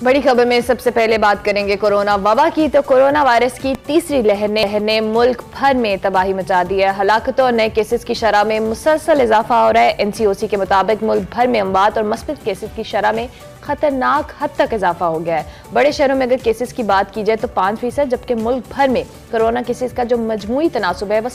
बड़ी खबर में सबसे पहले बात करेंगे कोरोना वबा की। तो कोरोना वायरस की तीसरी लहर ने मुल्क भर में तबाही मचा दी है। हलाकतों और नए केसेस की शरह में मुसलसल इजाफा हो रहा है। एनसीओसी के मुताबिक मुल्क भर में अमवात और मस्बत केसेस की शरह में खतरनाक हद तक इजाफा हो गया है। बड़े शहरों में अगर केसेस की बात की जाए तो 5%, जबकि मुल्क भर में कोरोना केसेस का जो मजमूई तनासुब है वह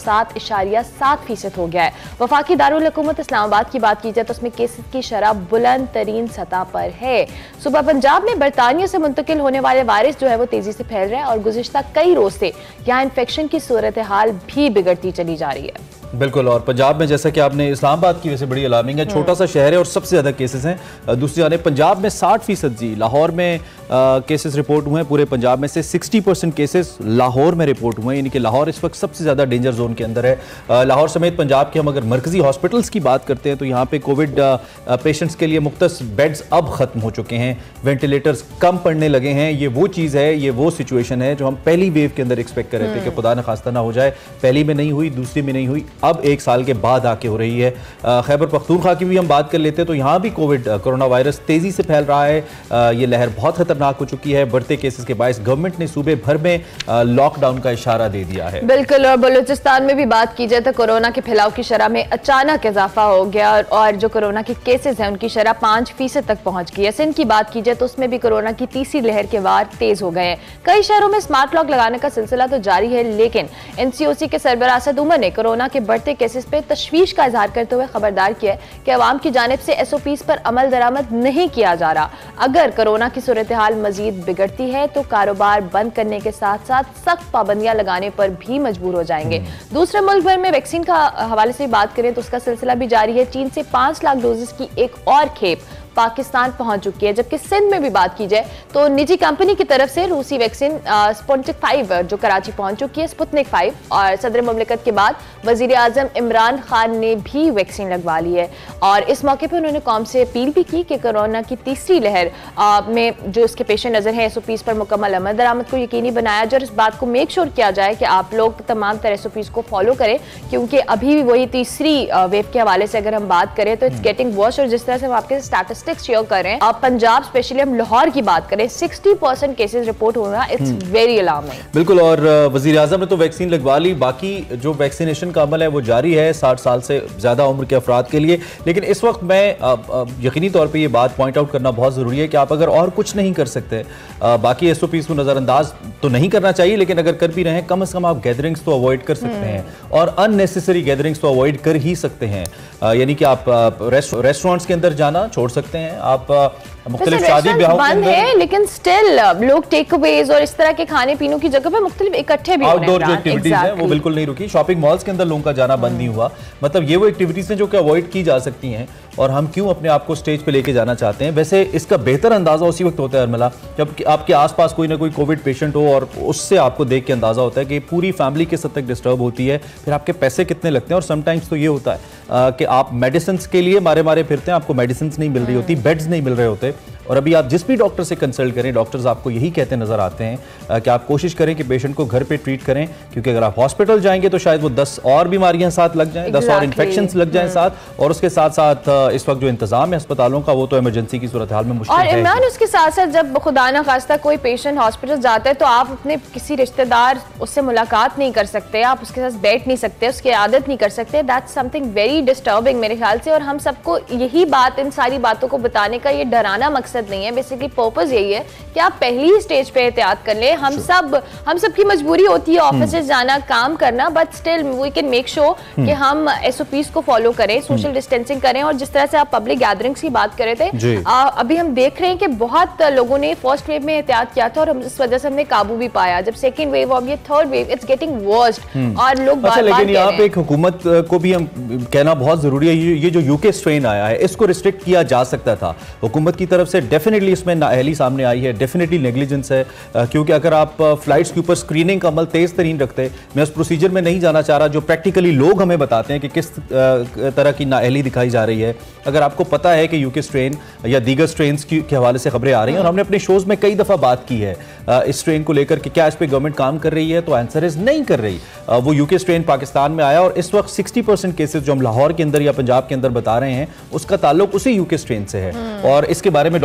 7.7% हो गया है। वफाकी दारुल हुकूमत इस्लामाबाद की बात की जाए तो उसमें केसेस की शरह बुलंद तरीन सतह पर है। सुबह पंजाब में बरतानिया से मुंतकिल होने वाले वायरस जो है वो तेजी से फैल रहा है और गुज़िश्ता कई रोज से यहाँ इन्फेक्शन की सूरत हाल भी बिगड़ती चली जा रही है। बिल्कुल, और पंजाब में जैसा कि आपने इस्लामाबाद की वजह से बड़ी अलार्मिंग है, छोटा सा शहर है और सबसे ज़्यादा केसेस हैं। दूसरी जाने पंजाब में 60% जी, लाहौर में केसेस रिपोर्ट हुए हैं। पूरे पंजाब में से 60% केसेस लाहौर में रिपोर्ट हुए हैं, यानी कि लाहौर इस वक्त सबसे ज़्यादा डेंजर जोन के अंदर है। लाहौर समेत पंजाब के हम अगर मरकजी हॉस्पिटल्स की बात करते हैं तो यहाँ पे कोविड पेशेंट्स के लिए मुख्तस बेड्स अब ख़त्म हो चुके हैं, वेंटिलेटर्स कम पड़ने लगे हैं। ये वो चीज़ है, ये वो सिचुएशन है जो हम पहली वेव के अंदर एक्सपेक्ट कर रहे थे कि खुदा न खास्ता ना हो जाए। पहली में नहीं हुई, दूसरी में नहीं हुई, अब 1 साल के बाद आके हो रही है। खैबर पख्तूनख्वा की भी हम बात कर लेते हैं तो यहाँ भी कोरोना वायरस तेजी से फैल रहा है। ये लहर बहुत खतरनाक हो चुकी है। बढ़ते केसेस के बायस गवर्नमेंट ने सूबे भर में लॉकडाउन का इशारा दे दिया है। बिल्कुल, और बलूचिस्तान में भी बात की जाए तो कोरोना के फैलाव की शरह में अचानक इजाफा हो गया और जो कोरोना के केसेस हैं उनकी शरह 5% तक पहुंच गई है। सिंध की बात की जाए तो उसमें भी कोरोना की तीसरी लहर के वार तेज हो गए हैं। कई शहरों में स्मार्ट लॉक लगाने का सिलसिला तो जारी है, लेकिन एनसीओसी के सरबराह असद उमर ने कोरोना के बढ़ते केसेस पे तशवीश का इजहार करते हुए खबरदार किया है कि अवाम की जानिब से एसओपीज पर अमल दरामद नहीं किया जा रहा। अगर कोरोना की सूरत हाल मजीद बिगड़ती है तो कारोबार बंद करने के साथ साथ सख्त पाबंदियां लगाने पर भी मजबूर हो जाएंगे। दूसरे मुल्क भर में वैक्सीन का हवाले से बात करें तो उसका सिलसिला भी जारी है। चीन से 5 लाख डोजेस की एक और खेप पाकिस्तान पहुंच चुकी है, जबकि सिंध में भी बात की जाए तो निजी कंपनी की तरफ से रूसी वैक्सीन स्पुतनिक 5 जो कराची पहुंच चुकी है, स्पुतनिक 5, और सदर मुमलिकत के बाद वजीर आजम इमरान खान ने भी वैक्सीन लगवा ली है। और इस मौके पर उन्होंने कौम से अपील भी की कि कोरोना की तीसरी लहर में जो इसके पेश नजर है एसओपीज पर मुकम्मल अमल दरामद को यकीनी बनाया जाए और इस बात को मेक श्योर किया जाए कि आप लोग तमाम तरह एसओपीज को फॉलो करें, क्योंकि अभी भी वही तीसरी वेव के हवाले से अगर हम बात करें तो इट्स गेटिंग वर्स। और जिस तरह से हम आपके स्टैटिस्टिक्स शेयर करें, अब पंजाब स्पेशली हम लाहौर की बात करें 60% केसेस रिपोर्ट हो रहा है। It's very alarming. बिल्कुल, और वजीर आजम ने तो वैक्सीन लगवा ली, बाकी जो वैक्सीनेशन का अमल है वो जारी है 60 साल से ज्यादा उम्र के अफराद के लिए। लेकिन इस वक्त मैं यकीनी तौर पे ये बात पॉइंट आउट करना बहुत जरूरी है कि आप अगर और कुछ नहीं कर सकते, बाकी एसओपीज को नजरअंदाज तो नहीं करना चाहिए, लेकिन अगर कर भी रहे हैं कम से कम आप गैदरिंग्स तो अवॉइड कर सकते हैं और अननेसेसरी गैदरिंग्स तो अवॉइड कर ही सकते हैं। यानी कि आप रेस्टोरेंट्स के अंदर जाना छोड़ सकते हैं, आप मुख्तलिफ शादी ब्याह बंद है, लेकिन स्टिल लोग टेक अवेज और इस तरह के खाने पीने की जगह पे मुख्तलिफ इकट्ठे भी आउटडोर जो एक्टिविटीज हैं वो बिल्कुल नहीं रुकी। शॉपिंग मॉल्स के अंदर लोगों का जाना बंद नहीं हुआ। मतलब ये वो एक्टिविटीज हैं जो कि अवॉइड की जा सकती हैं और हम क्यों अपने आप को स्टेज पे लेके जाना चाहते हैं। वैसे इसका बेहतर अंदाजा उसी वक्त होता है अरमला जब आपके आसपास कोई ना कोई कोविड पेशेंट हो और उससे आपको देख के अंदाजा होता है कि पूरी फैमिली किस हद तक डिस्टर्ब होती है, फिर आपके पैसे कितने लगते हैं। और समटाइम्स तो ये होता है कि आप मेडिसिन के लिए मारे मारे फिरते हैं, आपको मेडिसिन नहीं मिल रही होती, बेड्स नहीं मिल रहे होते। और अभी आप जिस भी डॉक्टर से कंसल्ट करें, डॉक्टर्स आपको यही कहते नजर आते हैं कि आप कोशिश करें कि पेशेंट को घर पे ट्रीट करें, क्योंकि अगर आप हॉस्पिटल जाएंगे तो शायद वो 10 और बीमारियां साथ लग जाएं, 10 और इन्फेक्शंस लग जाएं साथ, और उसके साथ साथ इस वक्त जो इंतजाम है अस्पतालों का वो तो इमरजेंसी की सूरत हाल में मुश्किल है। और इमरान, उसके साथ साथ जब खुदा ना खास्ता कोई पेशेंट हॉस्पिटल जाता है तो आप अपने किसी रिश्तेदार उससे मुलाकात नहीं कर सकते, आप उसके साथ बैठ नहीं सकते, उसकी आदत नहीं कर सकते। दैट्स समथिंग वेरी डिस्टर्बिंग मेरे ख्याल से। और हम सबको यही बात, इन सारी बातों को बताने का ये डराना मकसद नहीं है, बेसिकली पर्पस यही है कि आप पहली ही स्टेज पे एहतियात कर लें। हम सब की मजबूरी होती है ऑफिस जाना, काम करना, but still we can make sure कि हम एसओपीज को फॉलो करें, सोशल डिस्टेंसिंग करें। और जिस तरह से आप पब्लिक गैदरिंग्स की बात कर रहे थे, अभी हम देख रहे हैं कि बहुत लोगों ने फर्स्ट वेव में एहतियात किया था और इस वजह से हमने काबू भी पाया। जब सेकंड वेव और ये third wave, it's getting worst और लोग बार-बार लेकिन यहाँ पे एक हुकूमत को भी हम कहना बहुत जरूरी है, ये जो यूके स्ट्रेन आया है इसको रिस्ट्रिक्ट किया जा सकता था। हुकूमत की तरफ से डेफिनेटली इसमें नाअहली सामने आई है, डेफिनेटली नेग्लिजेंस है, क्योंकि अगर आप फ्लाइट्स के ऊपर स्क्रीनिंग का अमल तेज तरीन रखते, मैं उस प्रोसीजर में नहीं जाना चाह रहा जो प्रैक्टिकली लोग हमें बताते हैं कि किस तरह की नाअहली दिखाई जा रही है। अगर आपको पता है कि यूके स्ट्रेन या दीगर स्ट्रेन्स के हवाले से खबरें आ रही हैं और हमने अपने शोज में कई दफा बात की है इस स्ट्रेन को लेकर कि क्या इस पर गवर्नमेंट काम कर रही है, तो आंसर इज नहीं कर रही। वो यूके स्ट्रेन पाकिस्तान में आया और इस वक्त 60% केसेस जो हम लाहौर के अंदर या पंजाब के अंदर बता रहे हैं उसका ताल्लुक उसी यूके स्ट्रेन से है। और इसके बारे में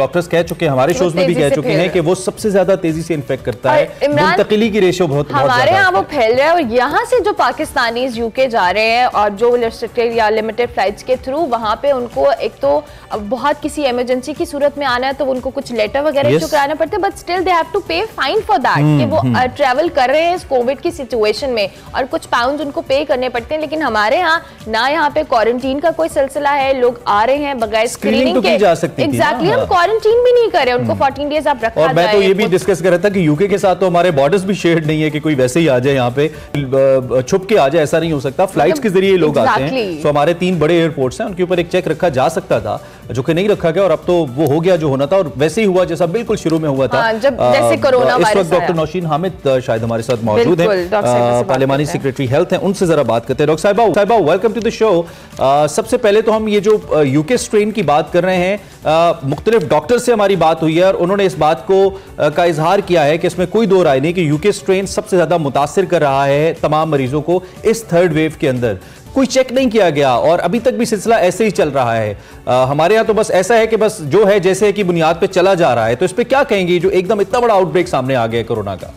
डॉक्टर्स कह चुके हैं, हमारे शोज में भी कह चुके हैं कि वो सबसे ज्यादा तेजी से इन्फेक्ट करता है, मुंतकिली की रेशियो बहुत हमारे यहाँ वो फैल रहा है। और यहाँ से जो पाकिस्तानी यूके जा रहे हैं और जो रिस्ट्रिक्टेड या लिमिटेड फ्लाइट्स के थ्रू, वहाँ पे उनको एक तो बहुत किसी इमरजेंसी की सूरत में आना है तो उनको कुछ लेटर वगैरह इशू कराना पड़ता है, but still they have to pay fine for that कि वो ट्रैवल कर रहे हैं इस कोविड की सिचुएशन में, और कुछ पाउंड उनको पे करने पड़ते हैं। लेकिन हमारे यहाँ ना यहाँ पे क्वारंटीन का कोई सिलसिला है, लोग आ रहे हैं बगैर स्क्रीनिंग के। एग्जैक्टली, हम क्वारंटीन भी नहीं कर रहे, उनको 14 डेज आप रखा और मैं तो ये भी डिस्कस कर रहा था कि यूके के साथ तो हमारे बॉर्डर्स भी शेयर्ड नहीं है कि कोई वैसे ही आ जाए यहाँ पे छुप के आ जाए, ऐसा नहीं हो सकता। फ्लाइट्स के जरिए लोग आते हैं। तो हमारे 3 बड़े एयरपोर्ट्स हैं, उनके ऊपर एक चेक रखा जा सकता था जो कि नहीं रखा गया, और अब तो वो हो गया जो होना था, और वैसे ही हुआ जैसा बिल्कुल शुरू में हुआ था। जब जैसे कोरोना वायरस इस वक्त डॉक्टर नौशीन हामिद शायद हमारे साथ मौजूद है, पार्लियामानी सेक्रेटरी हेल्थ हैं, उनसे जरा बात करते हैं। डॉक्टर साहिबा वेलकम टू द शो। सबसे पहले तो हम ये जो यूके स्ट्रेन की बात कर रहे हैं, मुख्तलिफ डॉक्टर से हमारी बात हुई है और उन्होंने इस बात को का इजहार किया है कि इसमें कोई दो राय नहीं कि यूके स्ट्रेन सबसे ज्यादा मुतासिर कर रहा है तमाम मरीजों को इस थर्ड वेव के अंदर। कोई चेक नहीं किया गया और अभी तक भी सिलसिला ऐसे ही चल रहा है। हमारे यहाँ तो बस ऐसा है कि बस जो है जैसे की बुनियाद पे चला जा रहा है। तो इस पे क्या कहेंगे जो एकदम इतना बड़ा आउटब्रेक सामने आ गया कोरोना का?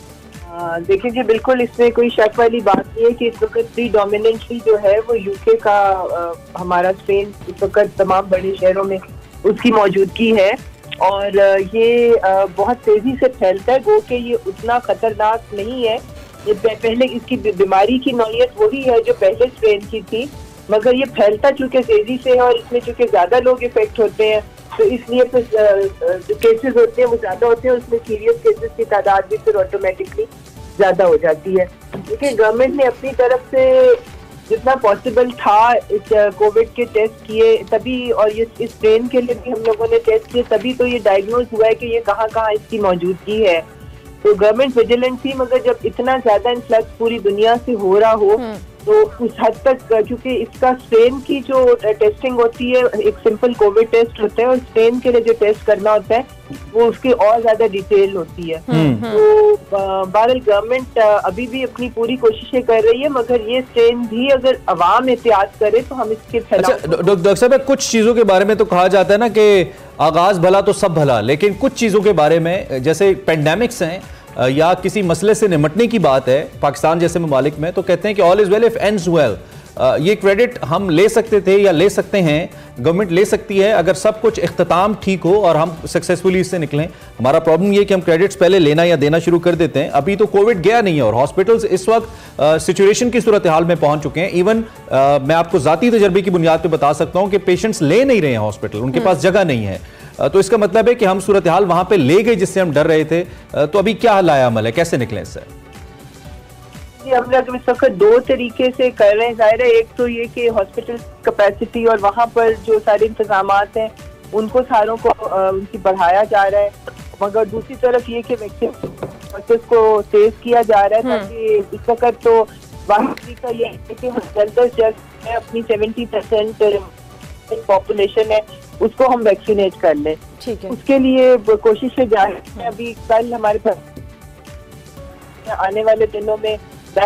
देखिए जी, बिल्कुल इसमें कोई शक वाली बात नहीं है कि इस वक्त प्रीडोमिनेंटली जो है वो यूके का हमारा स्ट्रेन इस वक्त तमाम बड़े शहरों में उसकी मौजूदगी है, और ये बहुत तेजी से फैलता है। वो कि ये उतना खतरनाक नहीं है, ये पहले इसकी बीमारी की नौयत वही है जो पहले स्ट्रेन की थी, मगर ये फैलता चूंकि तेजी से है और इसमें चूंकि ज्यादा लोग इफेक्ट होते हैं तो इसलिए फिर जो केसेस होते हैं वो ज्यादा होते हैं, उसमें सीरियस केसेस की तादाद भी फिर ऑटोमेटिकली ज्यादा हो जाती है। लेकिन गवर्नमेंट ने अपनी तरफ से जितना पॉसिबल था इस कोविड के टेस्ट किए तभी, और ये इस स्ट्रेन के लिए भी हम लोगों ने टेस्ट किए तभी तो ये डायग्नोज हुआ है कि ये कहाँ कहाँ इसकी मौजूदगी है। तो गवर्नमेंट विजिलेंस थी, मगर जब इतना ज्यादा इन्फ्लक्स पूरी दुनिया से हो रहा हो तो उस हद तक, क्योंकि इसका स्ट्रेन की जो टेस्टिंग होती है एक सिंपल कोविड टेस्ट होता है और स्ट्रेन के लिए जो टेस्ट करना होता है वो उसकी और ज्यादा डिटेल होती है। तो बहरहाल गवर्नमेंट अभी भी अपनी पूरी कोशिशें कर रही है, मगर ये स्ट्रेन भी अगर अवाम एहतियात करे तो हम इसके फैलाव। अच्छा डॉक्टर साहब, कुछ चीजों के बारे में तो कहा जाता है ना कि आगाज भला तो सब भला, लेकिन कुछ चीजों के बारे में जैसे पेंडेमिक्स हैं या किसी मसले से निपटने की बात है पाकिस्तान जैसे ममालिक में, तो कहते हैं कि all is well if ends well. ये क्रेडिट हम ले सकते थे या ले सकते हैं, गवर्नमेंट ले सकती है अगर सब कुछ इख्तिताम ठीक हो और हम सक्सेसफुली इससे निकलें। हमारा प्रॉब्लम ये कि हम क्रेडिट्स पहले लेना या देना शुरू कर देते हैं। अभी तो कोविड गया नहीं है और हॉस्पिटल्स इस वक्त सिचुएशन की सूरत हाल में पहुंच चुके हैं। इवन मैं आपको जाती तजर्बे की बुनियाद पर बता सकता हूं कि पेशेंट्स ले नहीं रहे हैं हॉस्पिटल, उनके पास जगह नहीं है। तो इसका मतलब है कि हम सूरत हाल वहां पे ले गए जिससे हम डर रहे थे। तो अभी क्या लाया अमल है, कैसे निकले इससे? हम लोग इस वक्त 2 तरीके से कर रहे हैं। जाहिर है एक तो ये कि हॉस्पिटल कैपेसिटी और वहाँ पर जो सारे इंतजामात हैं उनको सारों को उनकी बढ़ाया जा रहा है, मगर दूसरी तरफ ये कि वैक्सीन प्रोसेस को तेज किया जा रहा है ताकि इस वक्त तो वाकई का ये है कि हम जल्द से जल्द अपनी 70% पॉपुलेशन है उसको हम वैक्सीनेट कर लें। ठीक है, उसके लिए कोशिशें जारी हैं। अभी कल हमारे पास आने वाले दिनों में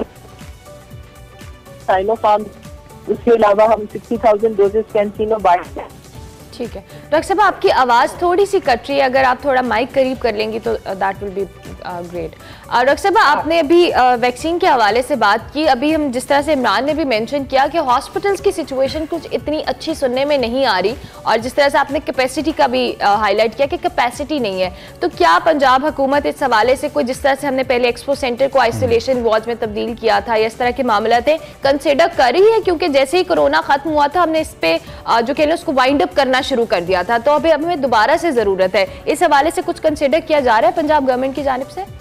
साइनोफार्म, उसके अलावा हम 60,000 डोजेस कैंसिनो बाइट। ठीक है डॉक्टर साहब, आपकी आवाज़ थोड़ी सी कट रही है, अगर आप थोड़ा माइक करीब कर लेंगी तो that will be great. Doctor साहब, आपने अभी वैक्सीन के हवाले से बात की। अभी हम जिस तरह से इमरान ने भी मेंशन किया कि हॉस्पिटल्स की सिचुएशन कुछ इतनी अच्छी सुनने में नहीं आ रही, और जिस तरह से आपने कैपेसिटी का भी हाईलाइट किया कि कैपेसिटी नहीं है, तो क्या पंजाब हुकूमत इस हवाले से कोई, जिस तरह से हमने पहले एक्सपो सेंटर को आइसोलेशन वार्ड में तब्दील किया था या इस तरह के मामला थे, कंसिडर कर रही है? क्योंकि जैसे ही कोरोना खत्म हुआ था हमने इस पे जो कह लो उसको वाइंड अप करना शुरू कर दिया था, तो अभी हमें दोबारा से जरूरत है। इस हवाले से कुछ कंसिडर किया जा रहा है पंजाब गवर्नमेंट की जानिब से?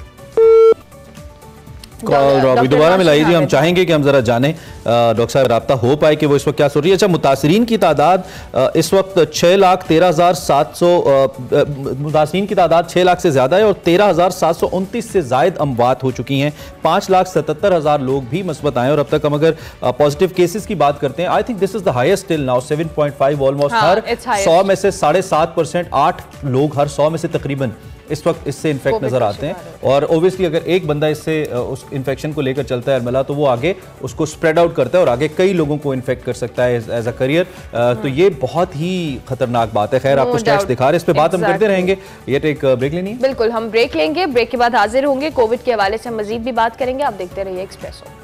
कॉल दोबारा मिलाई थी, हम चाहेंगे कि हम जरा जाने डॉक्टर साहब राब्ता हो पाए कि वो इस वक्त क्या सोच रही है। अच्छा, मुतासरीन की तादाद इस वक्त 6,13,700 मुतासरीन की तादाद 6 लाख से ज्यादा है और 13,729 से जायद अमवात हो चुकी हैं। 5,77,000 लोग भी मस्बत आए और अब तक हम अगर पॉजिटिव केसेस की बात करते हैं, I think this is the highest till now, 7.5 almost. हर 100 में से 7.5%, 8 लोग हर 100 में से तकरीबन इस वक्त इससे इन्फेक्ट नजर आते हैं। और ओब्वियसली अगर एक बंदा इससे उस इन्फेक्शन को लेकर चलता है अर्मिला, तो वो आगे उसको स्प्रेड आउट करता है और आगे कई लोगों को इन्फेक्ट कर सकता है एज अ करियर। तो ये बहुत ही खतरनाक बात है। खैर, आपको स्टैट्स दिखा रहे हैं, इस पे बात हम करते रहेंगे। ये एक ब्रेक लेनी है। बिल्कुल, हम ब्रेक लेंगे, ब्रेक के बाद हाजिर होंगे। कोविड के हवाले से मजीद भी बात करेंगे। आप देखते रहिए एक्सप्रेसो।